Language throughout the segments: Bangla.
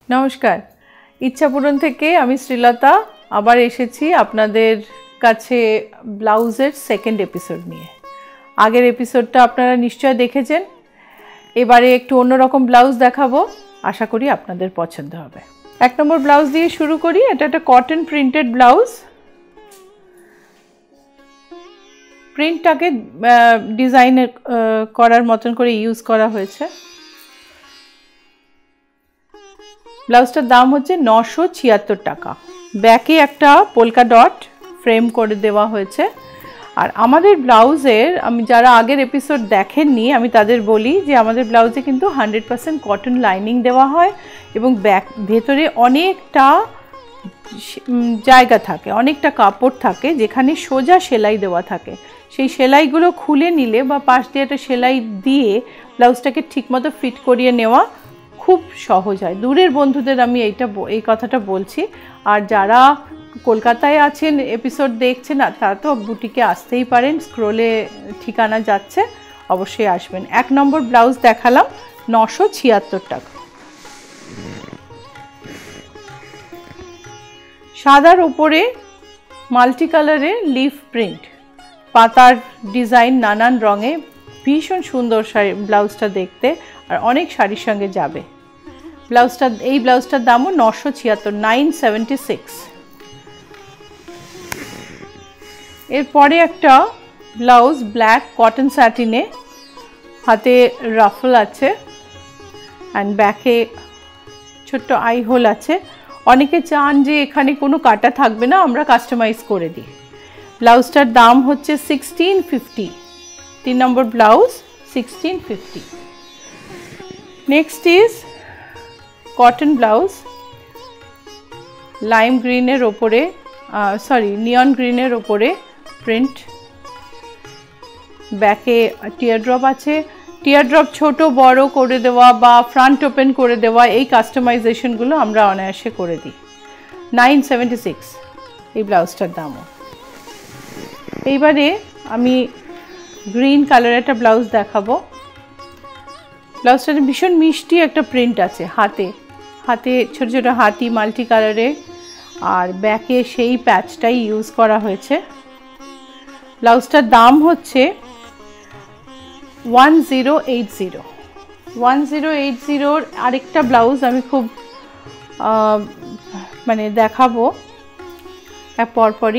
নমস্কার, ইচ্ছাপূরণ থেকে আমি শ্রীলতা আবার এসেছি আপনাদের কাছে ব্লাউজের সেকেন্ড এপিসোড নিয়ে। আগের এপিসোডটা আপনারা নিশ্চয় দেখেছেন। এবারে একটু অন্যরকম ব্লাউজ দেখাবো, আশা করি আপনাদের পছন্দ হবে। 1 নম্বর ব্লাউজ দিয়ে শুরু করি। এটা একটা কটন প্রিন্টেড ব্লাউজ। প্রিন্টটাকে ডিজাইন করার মতন করে ইউজ করা হয়েছে। ব্লাউজটার দাম হচ্ছে 976 টাকা। ব্যাকে একটা পোলকা ডট ফ্রেম করে দেওয়া হয়েছে। আর আমাদের ব্লাউজের, আমি যারা আগের এপিসোড দেখেননি আমি তাদের বলি যে আমাদের ব্লাউজে কিন্তু 100% কটন লাইনিং দেওয়া হয় এবং ভেতরে অনেকটা জায়গা থাকে, অনেকটা কাপড় থাকে যেখানে সোজা সেলাই দেওয়া থাকে। সেই সেলাইগুলো খুলে নিলে বা পাশ দিয়ে একটা সেলাই দিয়ে ব্লাউজটাকে ঠিকমতো ফিট করিয়ে নেওয়া খুব সহজ হয়। দূরের বন্ধুদের আমি এই কথাটা বলছি। আর যারা কলকাতায় আছেন, এপিসোড দেখছেন, তারা তো বুটিকে আসতেই পারেন, স্ক্রোলে ঠিকানা যাচ্ছে, অবশ্যই আসবেন। 1 নম্বর ব্লাউজ দেখালাম, 976 টাকা। সাদার উপরে মাল্টি কালারে লিফ প্রিন্ট, পাতার ডিজাইন নানান রঙে, ভীষণ সুন্দর ব্লাউজটা দেখতে, আর অনেক শাড়ির সঙ্গে যাবে। এই ব্লাউজটার দামও 976, 976। এরপরে একটা ব্লাউজ ব্ল্যাক কটন স্যাটিনে, হাতে রাফল আছে অ্যান্ড ব্যাকে ছোট্ট আই হোল আছে। অনেকে চান যে এখানে কোনো কাটা থাকবে না, আমরা কাস্টমাইজ করে দিই। ব্লাউজটার দাম হচ্ছে 1650। 3 number blouse 1650। Next is cotton blouse, lime গ্রিনের ওপরে, নিয়ন গ্রিনের ওপরে প্রিন্ট। ব্যাকে টিয়ার ড্রপ আছে। টিয়ার ড্রপ ছোট বড় করে দেওয়া বা ফ্রন্ট ওপেন করে দেওয়া, এই কাস্টমাইজেশনগুলো আমরা অনায়াসে করে দিই। 976 এই ব্লাউজটার দামও। এইবারে আমি গ্রিন কালারের একটা ব্লাউজ দেখাবো। ব্লাউজটাতে ভীষণ মিষ্টি একটা প্রিন্ট আছে, হাতে ছোট ছোট হাতি মাল্টি কালারে, আর ব্যাকে সেই প্যাচটাই ইউজ করা হয়েছে। ব্লাউজটার দাম হচ্ছে 1080। 1080 আরেকটা ব্লাউজ আমি খুব দেখাবো পরপরই,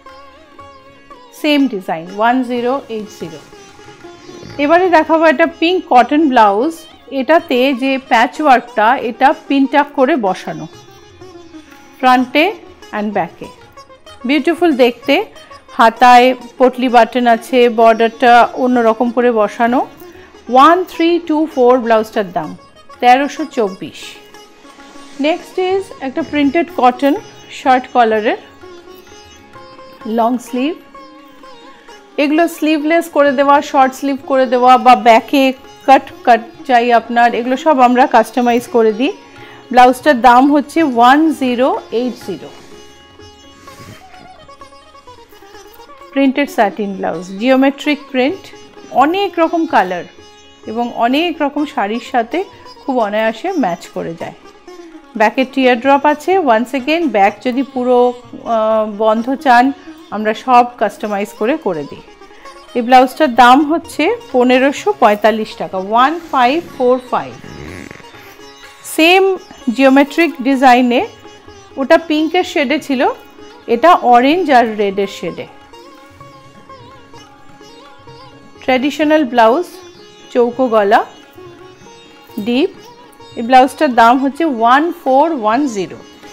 সেম ডিজাইন 1080। এবারে দেখাবো একটা পিঙ্ক কটন ব্লাউজ। এটাতে যে প্যাচ ওয়ার্কটা, এটা পিনটাক করে বসানো ফ্রন্টে অ্যান্ড ব্যাকে, বিউটিফুল দেখতে। হাতায় পটলি বাটন আছে, বর্ডারটা অন্যরকম করে বসানো। 1324 ব্লাউজটার দাম 1324। নেক্সট ইজ একটা প্রিন্টেড কটন শার্ট কলারের লং স্লিভ। এগুলো স্লিভলেস করে দেওয়া, শর্ট স্লিভ করে দেওয়া, বা ব্যাকে কাট চাই আপনার, এগুলো সব আমরা কাস্টমাইজ করে দিই। ব্লাউজটার দাম হচ্ছে 1080। Printed satin blouse, geometric print, অনেক রকম কালার এবং অনেক রকম শাড়ির সাথে খুব অনায়াসে ম্যাচ করে যায়। ব্যাকে টিয়ার ড্রপ আছে। ওয়ান্স এগেন, ব্যাক যদি পুরো বন্ধ চান, আমরা সব কাস্টমাইজ করে দিই। এই ব্লাউজটার দাম হচ্ছে 1545 টাকা, 1545। সেম জিওমেট্রিক ডিজাইনে, ওটা পিঙ্কের শেডে ছিল, এটা অরেঞ্জ আর রেডের শেডে। ট্র্যাডিশনাল ব্লাউজ, চৌকো গলা, ডিপ। এই ব্লাউজটার দাম হচ্ছে 1410।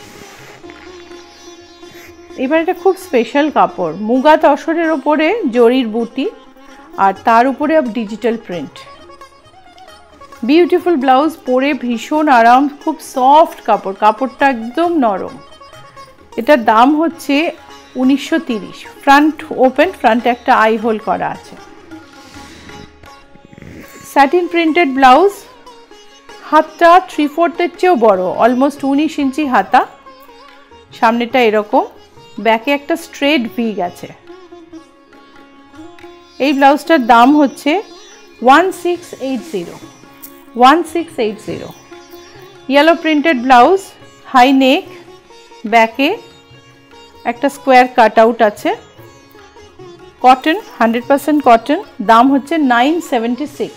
এবার এটা খুব স্পেশাল কাপড়, মুগা তসরের ওপরে জরির বুটি, আর তার উপরে ডিজিটাল প্রিন্ট। বিউটিফুল ব্লাউজ, পরে ভীষণ আরাম, খুব সফট কাপড়টা একদম নরম। এটার দাম হচ্ছে 1930। ফ্রন্ট ওপেন, ফ্রন্টে একটা আই হোল করা আছে। স্যাটিন প্রিন্টেড ব্লাউজ, হাতটা 3/4 চেয়েও বড়, অলমোস্ট 19 ইঞ্চি হাতা, সামনেটা এরকম, ব্যাকে একটা স্ট্রেট ভি গেছে। এই ব্লাউজটার দাম হচ্ছে 1680। 1680। Yellow printed blouse, high neck, ব্যাকে একটা স্কোয়ার কাট আউট আছে, কটন, 100% কটন, দাম হচ্ছে 976।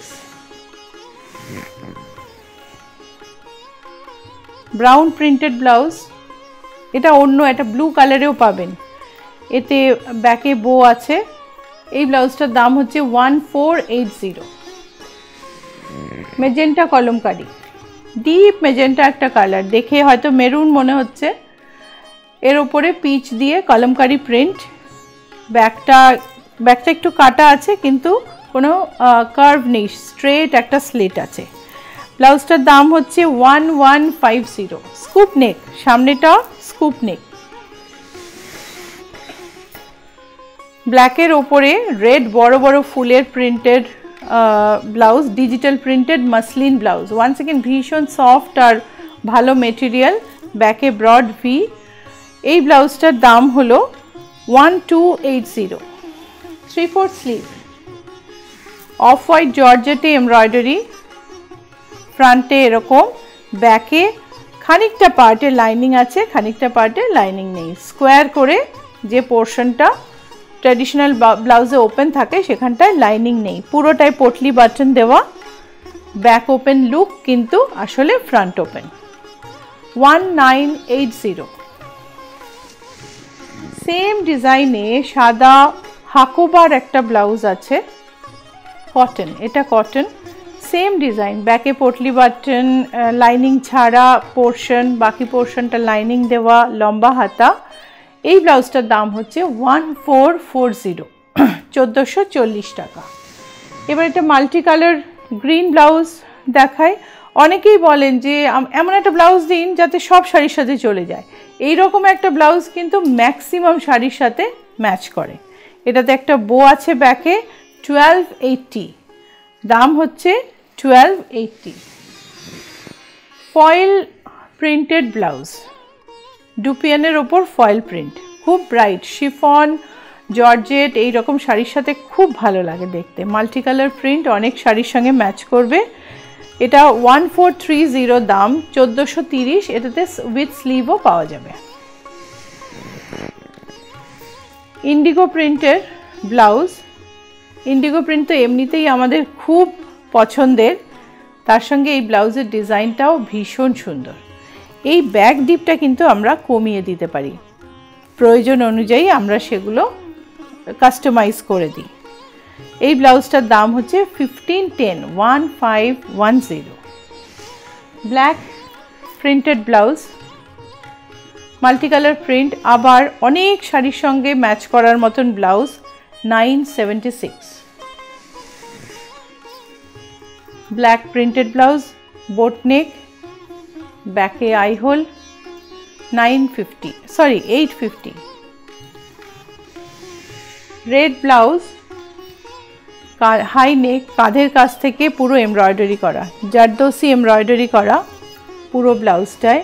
ব্রাউন প্রিন্টেড ব্লাউজ, এটা অন্য একটা ব্লু কালারেও পাবেন, এতে ব্যাকে বো আছে। এই ব্লাউজটার দাম হচ্ছে 1480। মেজেন্টা কলমকারি, ডিপ মেজেন্টা একটা কালার, দেখে হয়তো মেরুন মনে হচ্ছে, এর ওপরে পিচ দিয়ে কলমকারি প্রিন্ট, ব্যাকটা একটু কাটা আছে কিন্তু কোনো কার্ভ নেই, স্ট্রেট একটা স্লিট আছে। ব্লাউজটার দাম হচ্ছে 1150। স্কুপ নেক, সামনেটা স্কুপ নেক, ব্ল্যাকের ওপরে রেড বড় বড় ফুলের printed blouse, digital printed muslin blouse, one second ভীষণ সফট আর ভালো মেটেরিয়াল, ব্যাকে ব্রড ভি। এই ব্লাউজটার দাম হলো 1280। 3/4 স্লিভ, অফ হোয়াইট জর্জেটে এমব্রয়ডারি, ফ্রন্টে এরকম, ব্যাকে খানিকটা পার্টে লাইনিং আছে, খানিকটা পার্টে লাইনিং নেই, স্কোয়ার করে যে পোর্শনটা ট্র্যাডিশনাল ব্লাউজে ওপেন থাকে সেখানটায় লাইনিং নেই, পুরোটাই পটলি বাটন দেওয়া, ব্যাক ওপেন লুক কিন্তু আসলে ফ্রন্ট ওপেন। 1980। সেম ডিজাইনে সাদা হাকোবার একটা ব্লাউজ আছে, কটন, এটা কটন, সেম ডিজাইন, ব্যাকে পটলি বাটন, লাইনিং ছাড়া পোর্শন, বাকি পোর্শনটা লাইনিং দেওয়া, লম্বা হাতা। এই ব্লাউজটার দাম হচ্ছে 1440, 1440 টাকা। এবার এটা মাল্টি কালার গ্রিন ব্লাউজ দেখায়। অনেকেই বলেন যে এমন একটা ব্লাউজ দিন যাতে সব শাড়ির সাথে চলে যায়, এই রকম একটা ব্লাউজ কিন্তু ম্যাক্সিমাম শাড়ির সাথে ম্যাচ করে। এটাতে একটা বো আছে ব্যাকে, 1280, দাম হচ্ছে 1280। ফয়েল প্রিন্টেড ব্লাউজ, ডুপিয়ানের ওপর ফয়েল প্রিন্ট, খুব ব্রাইট, শিফন জর্জেট এইরকম শাড়ির সাথে খুব ভালো লাগে দেখতে, মাল্টি কালার প্রিন্ট, অনেক শাড়ির সঙ্গে ম্যাচ করবে। এটা 1430, দাম 1430, এটাতে উইথ স্লিভও পাওয়া যাবে। ইন্ডিগো প্রিন্টের ব্লাউজ, ইন্ডিগো প্রিন্ট তো এমনিতেই আমাদের খুব পছন্দের, তার সঙ্গে এই ব্লাউজের ডিজাইনটাও ভীষণ সুন্দর। এই ব্যাক ডিপটা কিন্তু আমরা কমিয়ে দিতে পারি, প্রয়োজন অনুযায়ী আমরা সেগুলো কাস্টমাইজ করে দিই। এই ব্লাউজটার দাম হচ্ছে 1510। Black printed blouse, multi colour print, আবার অনেক শাড়ির সঙ্গে ম্যাচ করার মতন blouse, 976। Black printed blouse, boat neck, ব্যাকে eye hole, 850। Red blouse, high neck, কাঁধের কাছ থেকে পুরো এমব্রয়ডারি করা, জারদোসি এমব্রয়ডারি করা পুরো ব্লাউজটায়,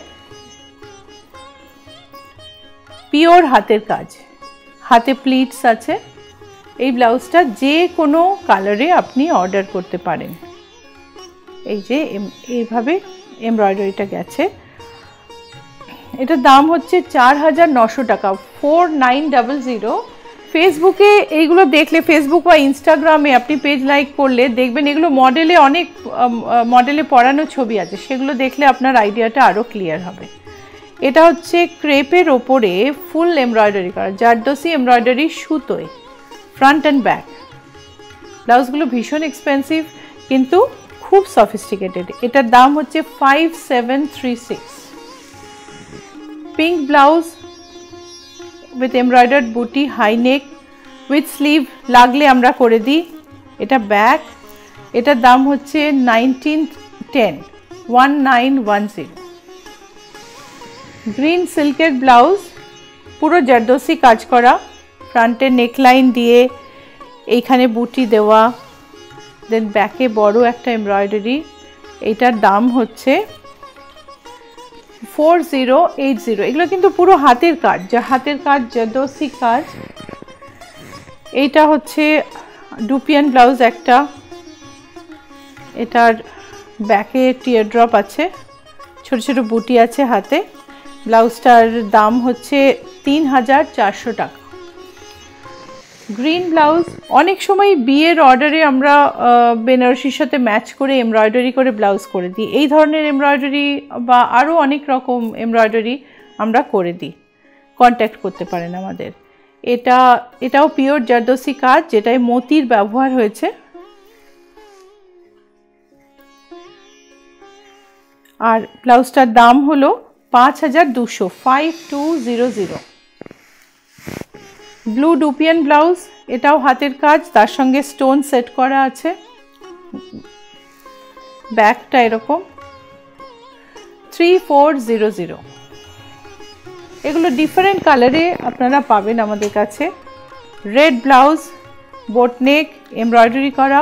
পিওর হাতের কাজ, হাতে প্লিটস আছে। এই ব্লাউজটা যে কোনো কালারে আপনি অর্ডার করতে পারেন। এই যে এইভাবে এমব্রয়ডারিটা গেছে, এটার দাম হচ্ছে 4900 টাকা, 4900। ফেসবুকে এইগুলো দেখলে, ফেসবুক বা ইনস্টাগ্রামে আপনি পেজ লাইক করলে দেখবেন এগুলো মডেলে, অনেক মডেলে পরানো ছবি আছে, সেগুলো দেখলে আপনার আইডিয়াটা আরও ক্লিয়ার হবে। এটা হচ্ছে ক্রেপের ওপরে ফুল এমব্রয়ডারি করা, জারদোসি এমব্রয়ডারি সুতোয়, ফ্রন্ট অ্যান্ড ব্যাক। ব্লাউজগুলো ভীষণ এক্সপেন্সিভ কিন্তু খুব সফিস্টিকেটেড। এটার দাম হচ্ছে 5736। Pink blouse with embroidered buti, high neck, with sleeve লাগলে আমরা করে দিই। এটা ব্যাক, এটার দাম হচ্ছে 1910। গ্রিন সিল্কের ব্লাউজ, পুরো জারদোসি কাজ করা, ফ্রন্টে নেকলাইন দিয়ে এইখানে বুটি দেওয়া, দেন ব্যাকে বড় একটা এমব্রয়ডারি। এইটার দাম হচ্ছে 4080। এগুলো কিন্তু পুরো হাতের কাজ, যা হাতের কাজ, জারদোসি কাজ। এইটা হচ্ছে ডুপিয়ান ব্লাউজ একটা, এটার ব্যাকে টিয়ার ড্রপ আছে, ছোট ছোট বুটি আছে হাতে। ব্লাউজটার দাম হচ্ছে 3400 টাকা। গ্রিন ব্লাউজ অনেক সময় বিয়ের অর্ডারে আমরা বেনারসির সাথে ম্যাচ করে এমব্রয়ডারি করে ব্লাউজ করে দিই। এই ধরনের এমব্রয়ডারি বা আরও অনেক রকম এমব্রয়ডারি আমরা করে দিই, কন্ট্যাক্ট করতে পারেন আমাদের। এটাও পিওর জারদোসি কাজ, যেটায় মতির ব্যবহার হয়েছে। আর ব্লাউজটার দাম হলো 5200, 5200। ব্লু ডুপিয়ান ব্লাউজ, এটাও হাতের কাজ, তার সঙ্গে স্টোন সেট করা আছে। ব্যাকটা এরকম 3400। এগুলো ডিফারেন্ট কালারে আপনারা পাবেন আমাদের কাছে। Red blouse, boat neck, embroidery করা।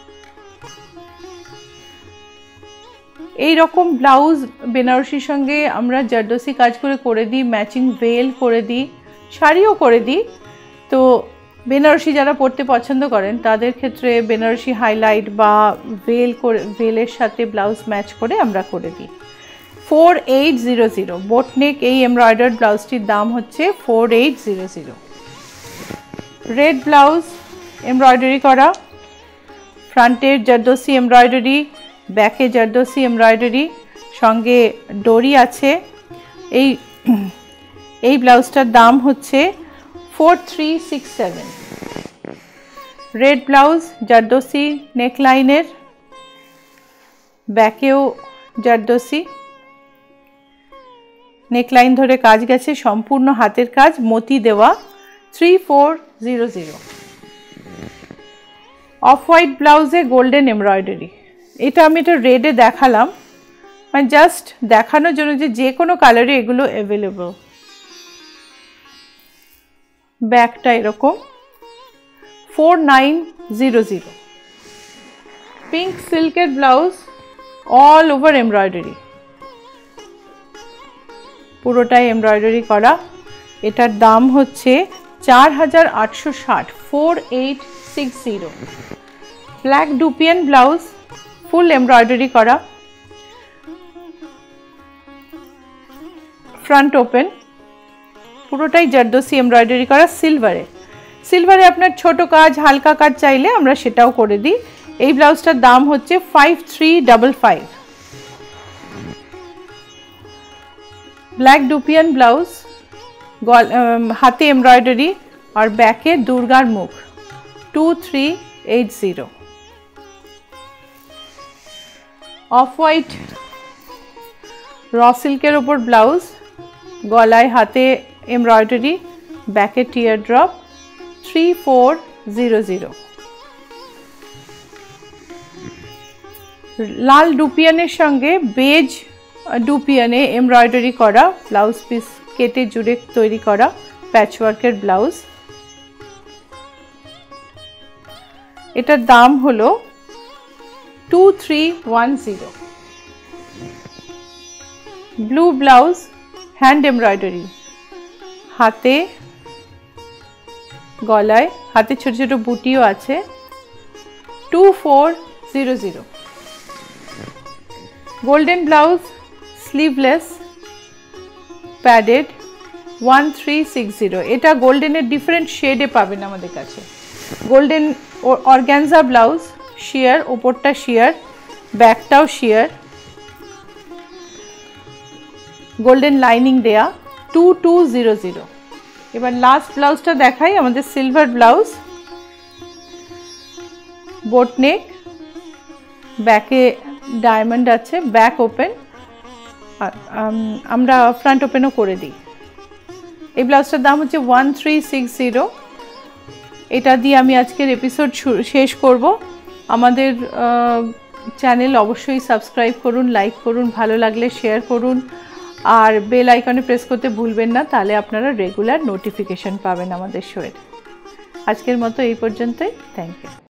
এই রকম ব্লাউজ বেনারসির সঙ্গে আমরা জারদোসি কাজ করে দিই, ম্যাচিং ভেল করে দিই, শাড়িও করে দিই। তো বেনারসি যারা পরতে পছন্দ করেন তাদের ক্ষেত্রে বেনারসি হাইলাইট বা ভেলের সাথে ব্লাউজ ম্যাচ করে আমরা করে দিই। 4800 বোটনেক এই এমব্রয়ডার্ড ব্লাউজটির দাম হচ্ছে 4800। রেড ব্লাউজ, এমব্রয়ডারি করা, ফ্রন্টের জারদোসি এমব্রয়ডারি, ব্যাকে জারদোসি এমব্রয়ডারি, সঙ্গে ডোরি আছে। এই ব্লাউজটার দাম হচ্ছে 4367। রেড ব্লাউজ, জারদোসি নেকলাইনের, ব্যাকেও জারদোসি, নেকলাইন ধরে কাজ গেছে, সম্পূর্ণ হাতের কাজ, মতি দেওয়া, 3400। অফ হোয়াইট ব্লাউজে গোল্ডেন এমব্রয়ডারি। এটা আমি রেডে দেখালাম, মানে জাস্ট দেখানোর জন্য যে কোনো কালারে এগুলো অ্যাভেলেবল। ব্যাকটা এরকম 4900। পিঙ্ক সিল্কের ব্লাউজ, অল ওভার এমব্রয়ডারি, পুরোটাই এমব্রয়ডারি করা। এটার দাম হচ্ছে 4860, 4860। Black dupion blouse, full embroidery করা, ফ্রন্ট ওপেন, পুরোটাই জারদোসি এমব্রয়ডারি করা সিলভারে আপনার ছোট কাজ, হালকা কাজ চাইলে আমরা সেটাও করে দিই। এই ব্লাউজটার দাম হচ্ছে 5355। ব্ল্যাক ডুপিয়ান ব্লাউজ, হাতে এমব্রয়ডারি আর ব্যাকে দুর্গার মুখ, 2380। অফ হোয়াইট র সিল্কের ওপর ব্লাউজ, গলায় হাতে এমব্রয়ডারি, ব্যাকে টিয়ার ড্রপ, 3400। লাল ডুপিয়ানের সঙ্গে বেজ ডুপিয়ানে এমব্রয়ডারি করা ব্লাউজ পিস কেটে জুড়ে তৈরি করা প্যাচওয়ার্কের ব্লাউজ। এটার দাম হলো 2310। ব্লু ব্লাউজ, হ্যান্ড এমব্রয়ডারি, হাতে গলায়, হাতে ছোট ছোট বুটিও আছে, 2400। Golden blouse, sleeveless, padded, 1360। এটা গোল্ডেনের ডিফারেন্ট শেডে পাবেন আমাদের কাছে। গোল্ডেন অর্গ্যানজা ব্লাউজ, শিয়ার, ওপরটা শিয়ার, ব্যাকটাও শিয়ার, গোল্ডেন লাইনিং দেয়া, 2200। এবার লাস্ট ব্লাউজটা দেখাই, আমাদের সিলভার ব্লাউজ, বোট নেক, ব্যাকে ডায়মন্ড আছে, ব্যাক ওপেন, আমরা ফ্রন্ট ওপেনও করে দিই। এই ব্লাউজটার দাম হচ্ছে 1360। এটা দিয়ে আমি আজকের এপিসোড শেষ করব। আমাদের চ্যানেল অবশ্যই সাবস্ক্রাইব করুন, লাইক করুন, ভালো লাগলে শেয়ার করুন, আর বেল আইকনে প্রেস করতে ভুলবেন না, তাহলে আপনারা রেগুলার নোটিফিকেশন পাবেন আমাদের শোয়ের। আজকের মতো এই পর্যন্তই, থ্যাংক ইউ।